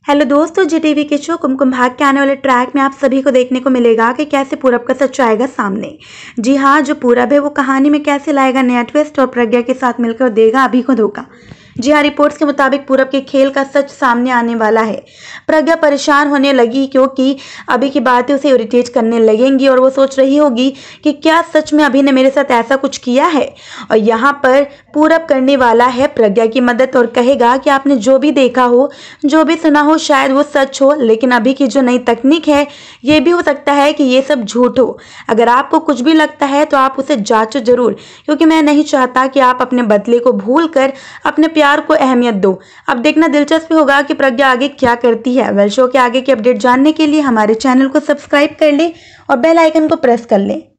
Hello दोस्तों, जी TV के show Kumkum Bhagya के आने वाले ट्रैक में आप सभी को देखने को मिलेगा कि कैसे पूरब का सच आएगा सामने। जी हाँ, जो पूरब है वो कहानी में कैसे लाएगा नया ट्विस्ट और प्रज्ञा के साथ मिलकर देगा अभी को धोखा। जी हाँ, रिपोर्ट्स के मुताबिक पूरब के खेल का सच सामने आने वाला है। प्रज्ञा परेशान होने लगी क्योंकि अभी की बातें उसे इरिटेट करने लगेंगी और वो सोच रही होगी कि क्या सच में अभी ने मेरे साथ ऐसा कुछ किया है। और यहाँ पर पूरब करने वाला है प्रज्ञा की मदद और कहेगा कि आपने जो भी देखा हो, जो भी सुना हो, शायद वो सच हो, लेकिन अभी की जो नई तकनीक है ये भी हो सकता है कि ये सब झूठ हो। अगर आपको कुछ भी लगता है तो आप उसे जांचो जरूर, क्योंकि मैं नहीं चाहता कि आप अपने बदले को भूल कर अपने प्यार को अहमियत दो। अब देखना दिलचस्प होगा कि प्रज्ञा आगे क्या करती है। वेल, शो के आगे की अपडेट जानने के लिए हमारे चैनल को सब्सक्राइब कर ले और बेल आइकन को प्रेस कर ले।